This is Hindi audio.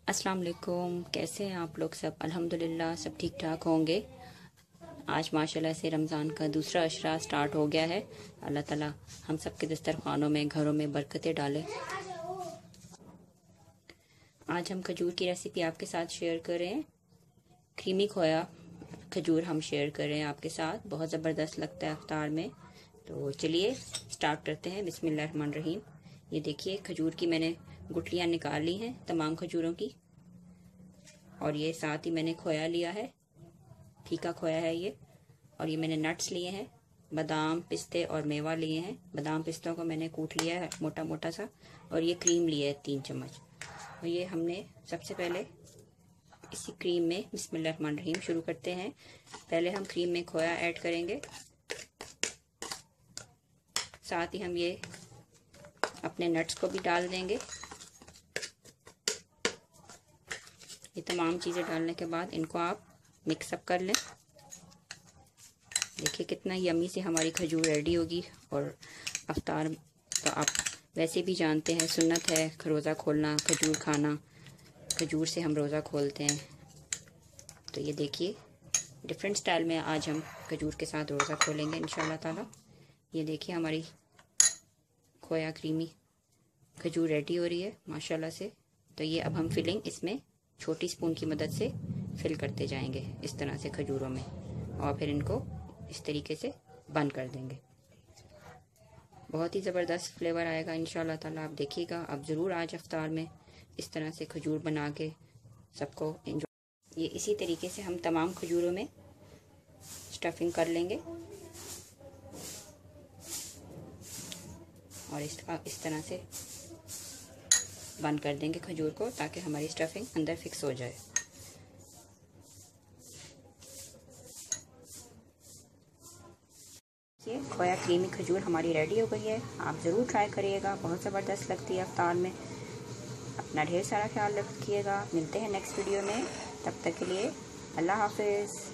अस्सलाम वालेकुम। कैसे हैं आप लोग सब? अल्हम्दुलिल्लाह सब ठीक ठाक होंगे। आज माशाल्लाह से रमज़ान का दूसरा अशरा स्टार्ट हो गया है। अल्लाह ताला हम सब के दस्तरखानों में, घरों में बरकतें डाले। आज हम खजूर की रेसिपी आपके साथ शेयर कर रहे हैं। क्रीमी खोया खजूर हम शेयर कर रहे हैं आपके साथ। बहुत ज़बरदस्त लगता है इफ्तार में। तो चलिए स्टार्ट करते हैं। बिस्मिल्लाहिर्रहमानिर्रहीम। ये देखिए खजूर की मैंने गुठलियाँ निकाल ली हैं, तमाम खजूरों की। और ये साथ ही मैंने खोया लिया है, फीका खोया है ये। और ये मैंने नट्स लिए हैं, बादाम पिस्ते और मेवा लिए हैं। बादाम पिस्तों को मैंने कूट लिया है मोटा मोटा सा। और ये क्रीम लिया है 3 चम्मच। और ये हमने सबसे पहले इसी क्रीम में बिस्मिल्लाहिर्रहमानिर्रहीम शुरू करते हैं। पहले हम क्रीम में खोया ऐड करेंगे, साथ ही हम ये अपने नट्स को भी डाल देंगे। ये तमाम चीज़ें डालने के बाद इनको आप मिक्सअप कर लें। देखिए कितना यमी से हमारी खजूर रेडी होगी। और अफ्तार तो आप वैसे भी जानते हैं, सुन्नत है रोज़ा खोलना, खजूर खाना। खजूर से हम रोज़ा खोलते हैं। तो ये देखिए डिफरेंट स्टाइल में आज हम खजूर के साथ रोज़ा खोलेंगे इंशाल्लाह ताला। ये देखिए हमारी खोया क्रीमी खजूर रेडी हो रही है माशाल्लाह से। तो ये अब हम फिलिंग इसमें छोटी स्पून की मदद से फिल करते जाएंगे इस तरह से खजूरों में। और फिर इनको इस तरीके से बंद कर देंगे। बहुत ही ज़बरदस्त फ्लेवर आएगा इंशाल्लाह ताला। आप देखिएगा, आप ज़रूर आज अफ्तार में इस तरह से खजूर बना के सबको एंजॉय। ये इसी तरीके से हम तमाम खजूरों में स्टफिंग कर लेंगे। और इसका इस तरह से बंद कर देंगे खजूर को, ताकि हमारी स्टफिंग अंदर फिक्स हो जाए। ये खोया क्रीमी खजूर हमारी रेडी हो गई है। आप ज़रूर ट्राई करिएगा, बहुत ज़बरदस्त लगती है अफ्तार में। अपना ढेर सारा ख्याल रखिएगा। मिलते हैं नेक्स्ट वीडियो में, तब तक के लिए अल्लाह हाफिज़।